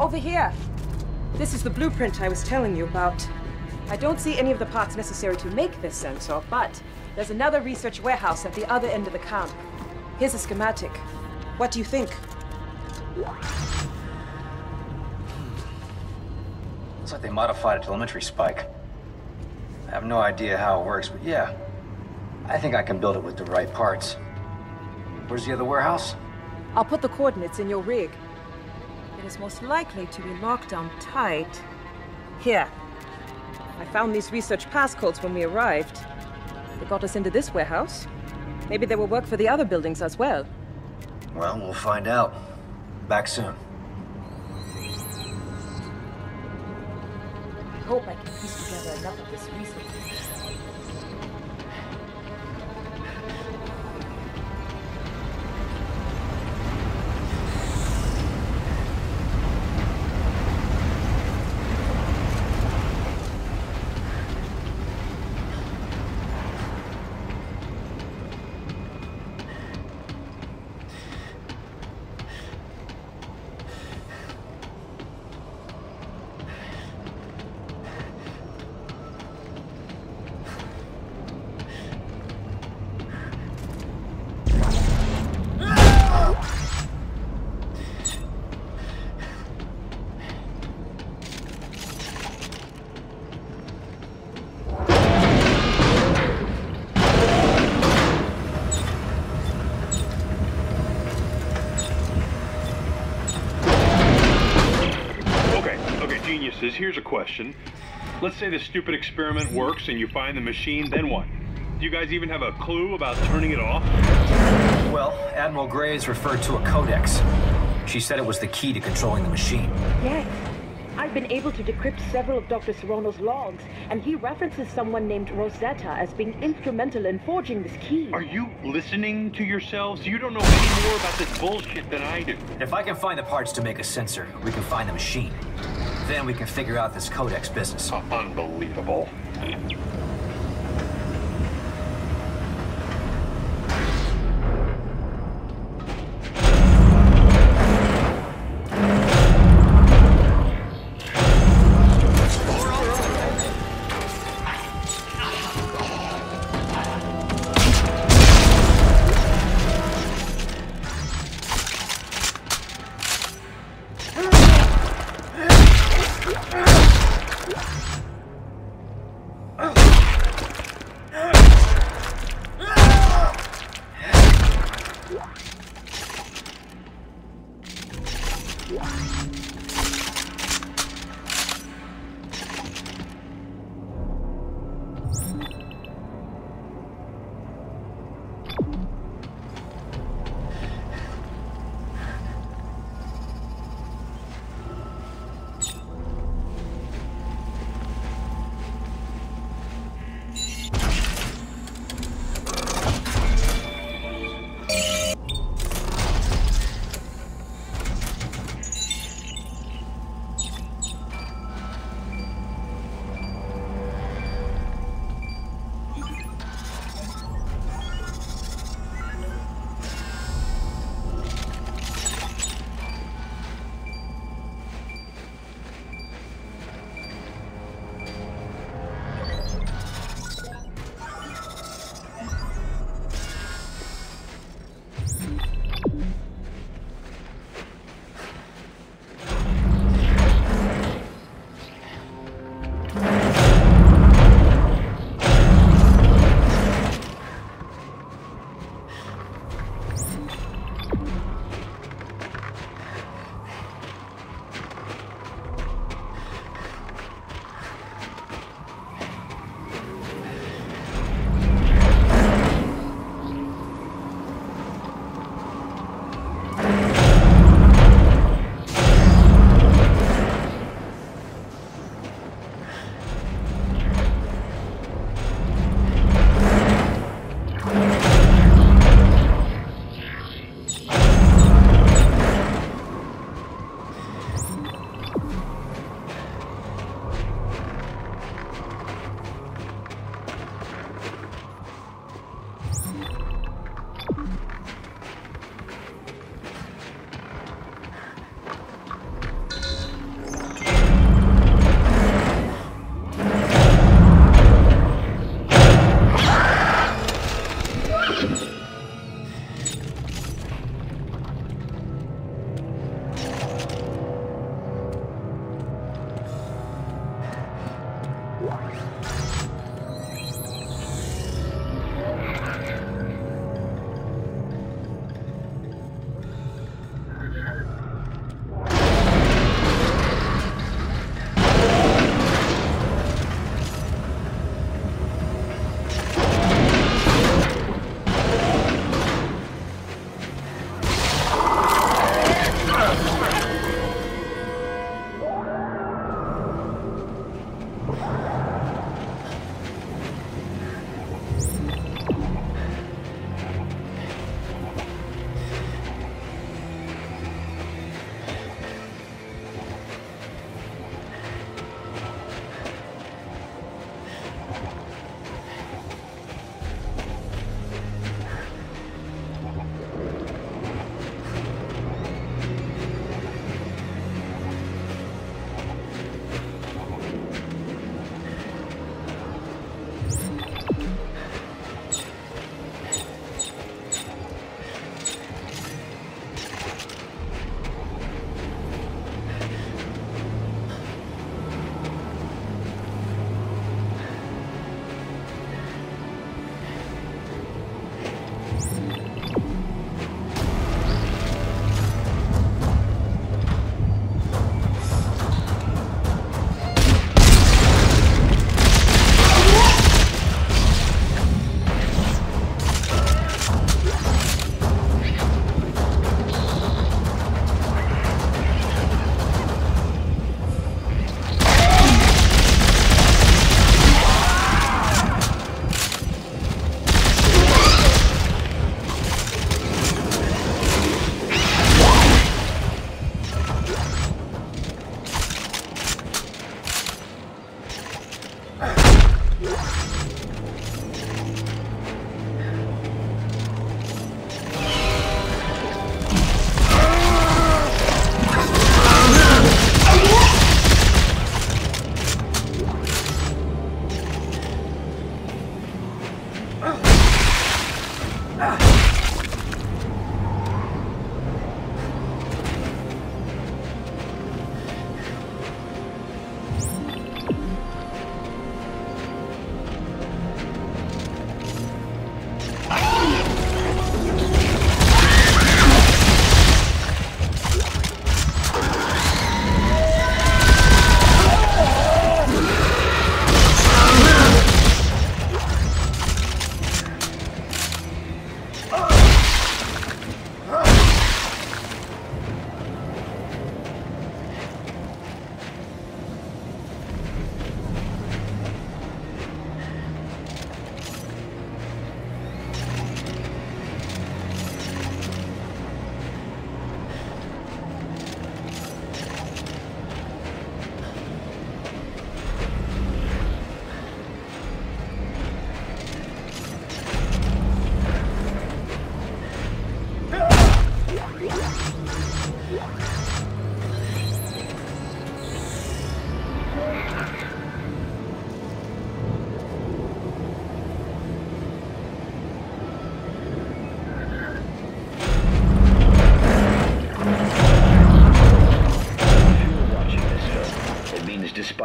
Over here. This is the blueprint I was telling you about. I don't see any of the parts necessary to make this sensor, but there's another research warehouse at the other end of the camp. Here's a schematic. What do you think? Looks like they modified a telemetry spike. I have no idea how it works, but yeah. I think I can build it with the right parts. Where's the other warehouse? I'll put the coordinates in your rig. It is most likely to be locked down tight. Here. I found these research passcodes when we arrived. They got us into this warehouse. Maybe they will work for the other buildings as well. Well, we'll find out. Back soon. I hope I can piece together enough of this research. Here's a question. Let's say the stupid experiment works and you find the machine, then what? Do you guys even have a clue about turning it off? Well, Admiral Graves referred to a codex. She said it was the key to controlling the machine. Yes. I've been able to decrypt several of Dr. Serrano's logs, and he references someone named Rosetta as being instrumental in forging this key. Are you listening to yourselves? You don't know any more about this bullshit than I do. If I can find the parts to make a sensor, we can find the machine. Then we can figure out this codex business. Unbelievable.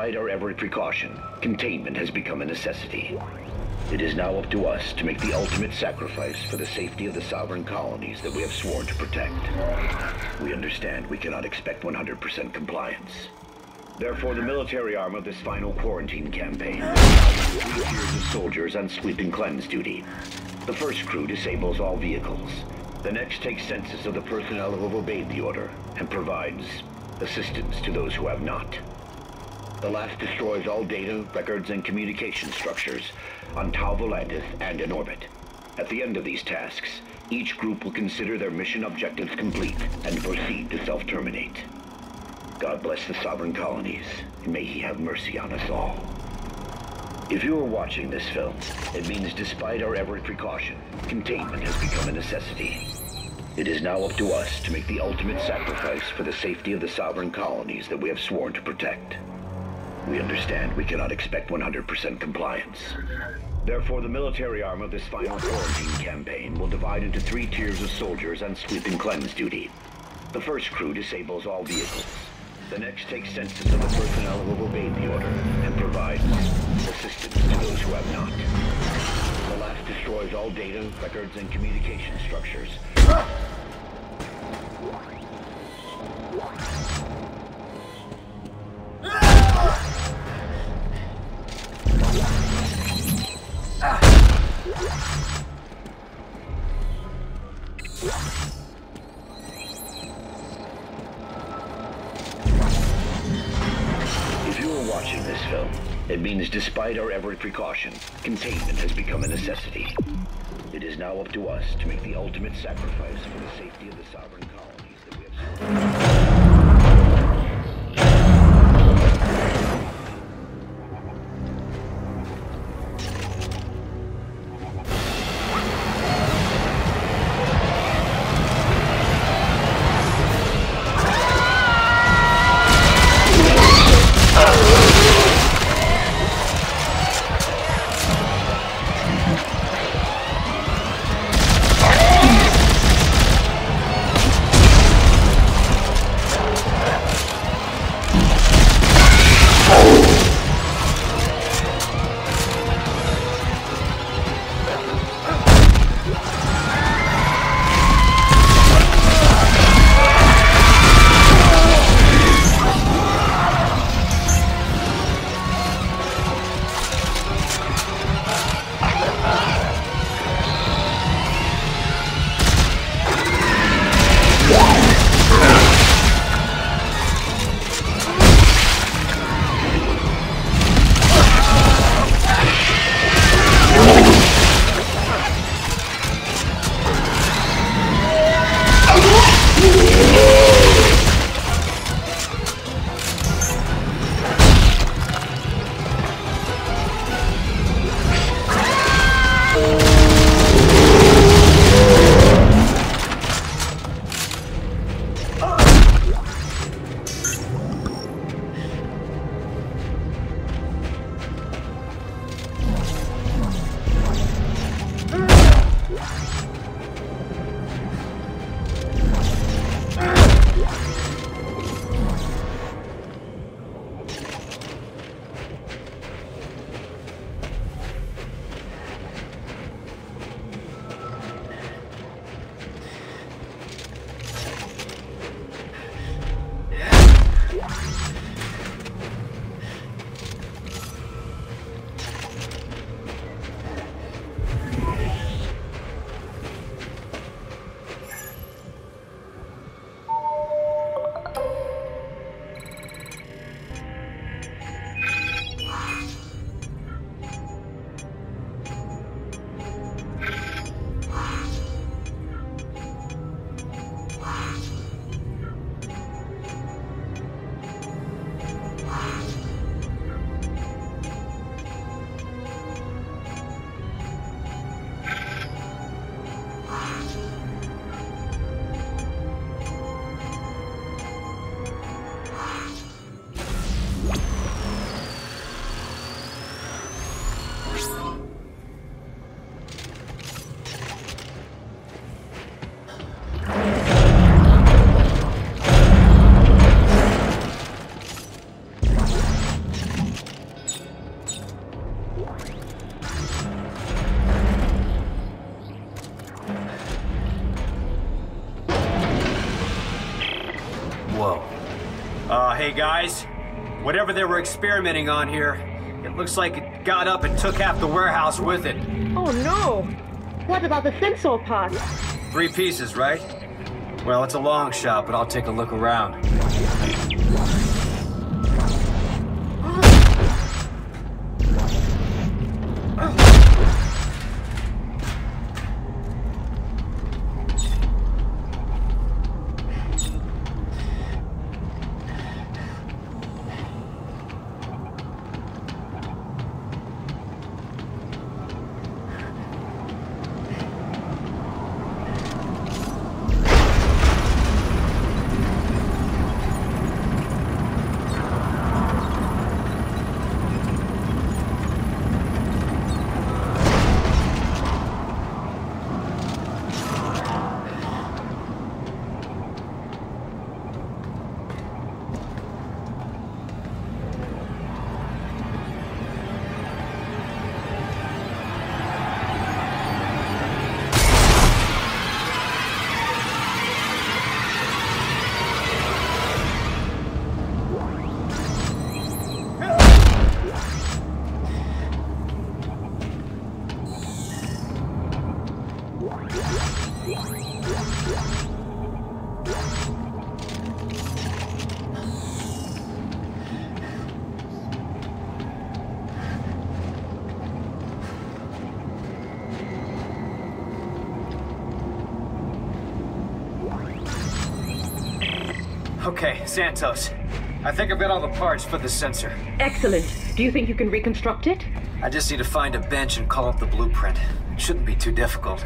despite our every precaution, containment has become a necessity. It is now up to us to make the ultimate sacrifice for the safety of the sovereign colonies that we have sworn to protect. We understand we cannot expect 100% compliance. Therefore, the military arm of this final quarantine campaign will have 3 tiers of soldiers on sweep and cleanse duty. The first crew disables all vehicles. The next takes census of the personnel who have obeyed the order and provides assistance to those who have not. The last destroys all data, records, and communication structures on Tau Volantis and in orbit. At the end of these tasks, each group will consider their mission objectives complete and proceed to self-terminate. God bless the sovereign colonies, and may he have mercy on us all. If you are watching this film, it means despite our every precaution, containment has become a necessity. It is now up to us to make the ultimate sacrifice for the safety of the sovereign colonies that we have sworn to protect. We understand we cannot expect 100% compliance. Therefore, the military arm of this final quarantine campaign will divide into 3 tiers of soldiers on sweep and cleanse duty. The first crew disables all vehicles. The next takes census of the personnel who have obeyed the order and provides assistance to those who have not. The last destroys all data, records, and communication structures. If you are watching this film, it means despite our every precaution, containment has become a necessity. It is now up to us to make the ultimate sacrifice for the safety of the sovereign colonies that we have. Whoa. Hey guys. Whatever they were experimenting on here, it looks like it got up and took half the warehouse with it. Oh no! What about the sensor parts? 3 pieces, right? Well, it's a long shot, but I'll take a look around. Okay, Santos. I think I've got all the parts for the sensor. Excellent. Do you think you can reconstruct it? I just need to find a bench and call up the blueprint. It shouldn't be too difficult.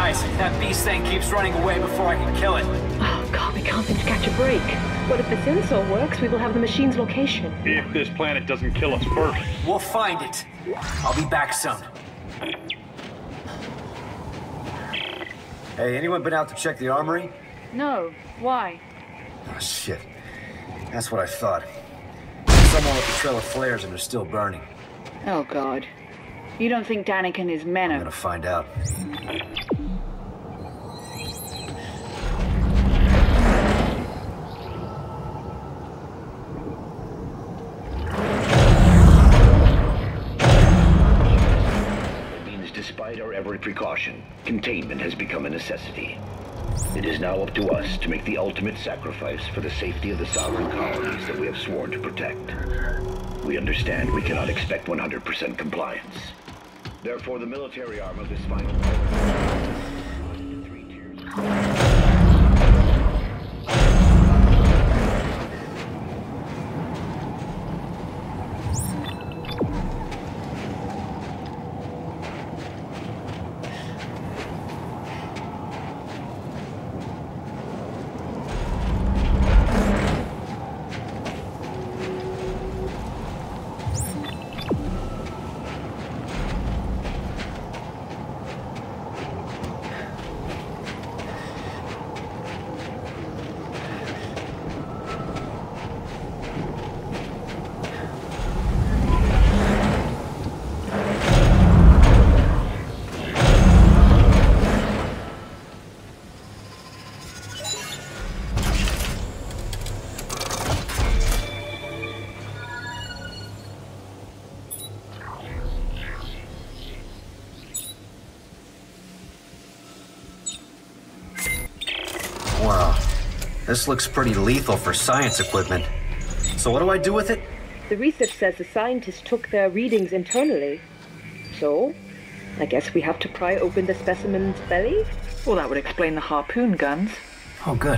Guys, that beast thing keeps running away before I can kill it. Oh, God, we can't seem to catch a break. Well, if the sensor works, we will have the machine's location. If this planet doesn't kill us first. We'll find it. I'll be back soon. Hey, anyone been out to check the armory? No. Why? Oh, shit. That's what I thought. Someone with a trail of flares and they're still burning. Oh, God. You don't think Danik and his men I'm are... gonna find out. It means despite our every precaution, containment has become a necessity. It is now up to us to make the ultimate sacrifice for the safety of the sovereign colonies that we have sworn to protect. We understand we cannot expect 100% compliance. Therefore, the military arm of this final... in 3 tiers. Wow. This looks pretty lethal for science equipment. So what do I do with it? The research says the scientists took their readings internally. So, I guess we have to pry open the specimen's belly? Well, that would explain the harpoon guns. Oh, good.